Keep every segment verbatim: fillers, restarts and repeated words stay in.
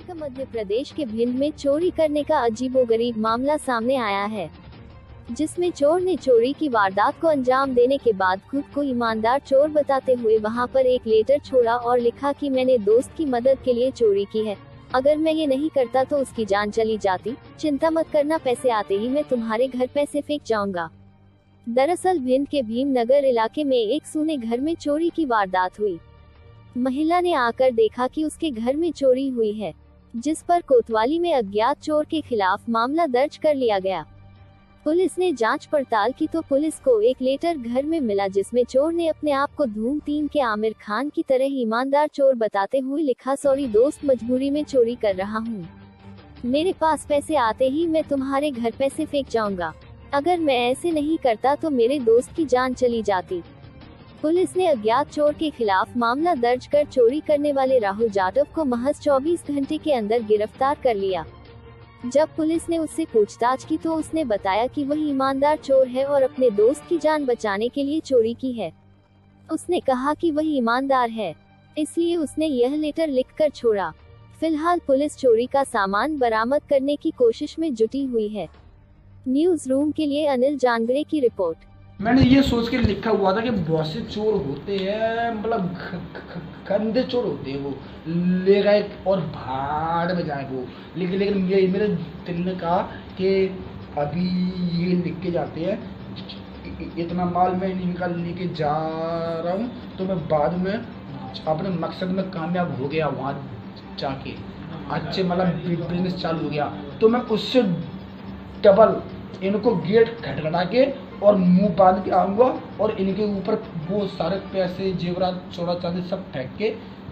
मध्य प्रदेश के भिंड में चोरी करने का अजीबोगरीब मामला सामने आया है, जिसमें चोर ने चोरी की वारदात को अंजाम देने के बाद खुद को ईमानदार चोर बताते हुए वहां पर एक लेटर छोड़ा और लिखा कि मैंने दोस्त की मदद के लिए चोरी की है, अगर मैं ये नहीं करता तो उसकी जान चली जाती, चिंता मत करना, पैसे आते ही मैं तुम्हारे घर पैसे फेंक जाऊंगा। दरअसल भिंड के भीमनगर इलाके में एक सूने घर में चोरी की वारदात हुई। महिला ने आकर देखा कि उसके घर में चोरी हुई है, जिस पर कोतवाली में अज्ञात चोर के खिलाफ मामला दर्ज कर लिया गया। पुलिस ने जांच पड़ताल की तो पुलिस को एक लेटर घर में मिला, जिसमें चोर ने अपने आप को धूम तीन के आमिर खान की तरह ईमानदार चोर बताते हुए लिखा, सॉरी दोस्त, मजबूरी में चोरी कर रहा हूँ, मेरे पास पैसे आते ही मैं तुम्हारे घर पैसे फेंक जाऊंगा, अगर मैं ऐसे नहीं करता तो मेरे दोस्त की जान चली जाती। पुलिस ने अज्ञात चोर के खिलाफ मामला दर्ज कर चोरी करने वाले राहुल जाटव को महज चौबीस घंटे के अंदर गिरफ्तार कर लिया। जब पुलिस ने उससे पूछताछ की तो उसने बताया कि वह ईमानदार चोर है और अपने दोस्त की जान बचाने के लिए चोरी की है। उसने कहा कि वह ईमानदार है, इसलिए उसने यह लेटर लिखकर छोड़ा। फिलहाल पुलिस चोरी का सामान बरामद करने की कोशिश में जुटी हुई है। न्यूज रूम के लिए अनिल जानगरे की रिपोर्ट। मैंने ये सोच के लिखा हुआ था कि बहुत से चोर होते हैं, मतलब गंदे चोर होते हैं, वो ले गए और भाड़ में जाए वो, लेकिन लेकिन मेरे मेरे दिल ने कहा कि अभी ये लिख के जाते हैं, इतना माल मैं इनका लेके जा रहा हूँ तो मैं बाद में अपने मकसद में कामयाब हो गया, वहाँ जाके अच्छे मतलब बिजनेस चालू हो गया, तो मैं उससे डबल इनको गेट खटखटा के और मुंह बांध के आऊँगा और इनके ऊपर वो सारे पैसे, जेवरात, चौड़ा चांदी सब फेंक के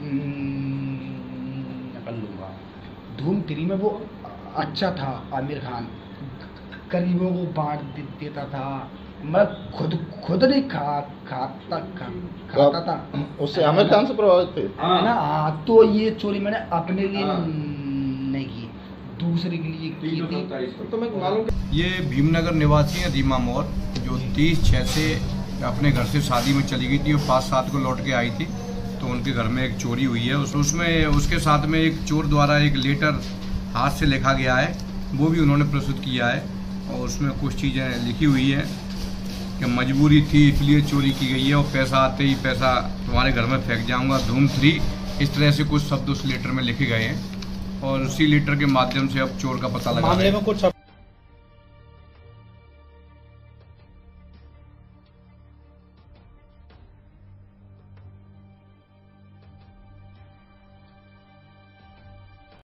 निकल लूँगा। धूम थ्री में वो अच्छा था, आमिर खान गरीबों को बांट देता था, मैं खुद खुद नहीं खा खाता खा, खाता था। उससे आमिर खान से प्रभावित थे ना? हाँ, तो ये चोरी मैंने अपने लिए नहीं की, दूसरे के लिए की थी। तो मैं मालूम ये भीमनगर निवासी है रीमा मोर, जो तीस छः से अपने घर से शादी में चली गई थी और पाँच सात को लौट के आई थी, तो उनके घर में एक चोरी हुई है। उस उसमें उसके साथ में एक चोर द्वारा एक लेटर हाथ से लिखा गया है, वो भी उन्होंने प्रस्तुत किया है और उसमें कुछ चीज़ें लिखी हुई है कि मजबूरी थी इसलिए चोरी की गई है और पैसा आते ही पैसा तुम्हारे घर में फेंक जाऊँगा, धूम थ्री, इस तरह से कुछ शब्द उस लेटर में लिखे गए हैं और उसी लेटर के माध्यम से अब चोर का पता लगा है।